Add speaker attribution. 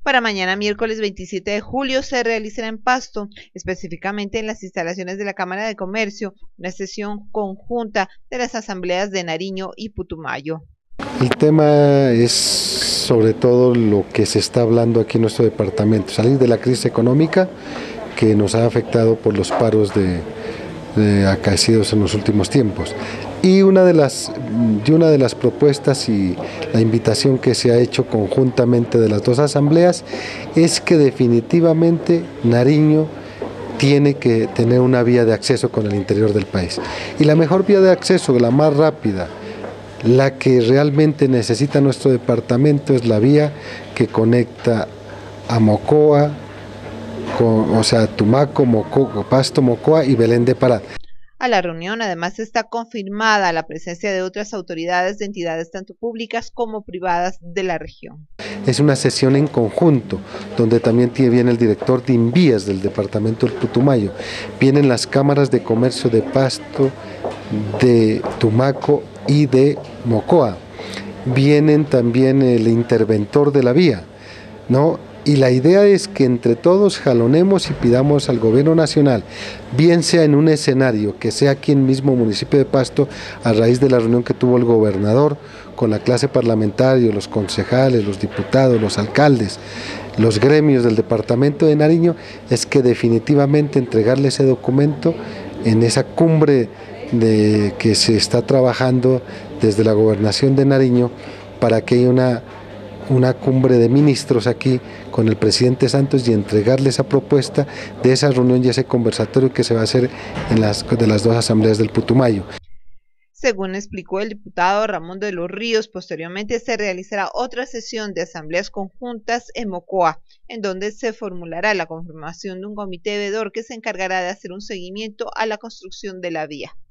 Speaker 1: Para mañana miércoles 27 de julio se realizará en Pasto, específicamente en las instalaciones de la Cámara de Comercio, una sesión conjunta de las asambleas de Nariño y Putumayo.
Speaker 2: El tema es sobre todo lo que se está hablando aquí en nuestro departamento, salir de la crisis económica que nos ha afectado por los paros acaecidos en los últimos tiempos. Y una de las propuestas y la invitación que se ha hecho conjuntamente de las dos asambleas es que definitivamente Nariño tiene que tener una vía de acceso con el interior del país. Y la mejor vía de acceso, la más rápida, la que realmente necesita nuestro departamento, es la vía que conecta a Mocoa, Tumaco, Mocoa, Pasto, Mocoa y Belén de Pará.
Speaker 1: A la reunión además está confirmada la presencia de otras autoridades de entidades tanto públicas como privadas de la región.
Speaker 2: Es una sesión en conjunto, donde también viene el director de Invías del departamento del Putumayo, vienen las cámaras de comercio de Pasto, de Tumaco y de Mocoa, vienen también el interventor de la vía, ¿no? Y la idea es que entre todos jalonemos y pidamos al gobierno nacional, bien sea en un escenario que sea aquí en el mismo municipio de Pasto, a raíz de la reunión que tuvo el gobernador con la clase parlamentaria, los concejales, los diputados, los alcaldes, los gremios del departamento de Nariño, es que definitivamente entregarle ese documento en esa cumbre que se está trabajando desde la gobernación de Nariño para que haya una cumbre de ministros aquí con el presidente Santos y entregarle esa propuesta de esa reunión y ese conversatorio que se va a hacer de las dos asambleas del Putumayo.
Speaker 1: Según explicó el diputado Ramón de los Ríos, posteriormente se realizará otra sesión de asambleas conjuntas en Mocoa, en donde se formulará la conformación de un comité veedor que se encargará de hacer un seguimiento a la construcción de la vía.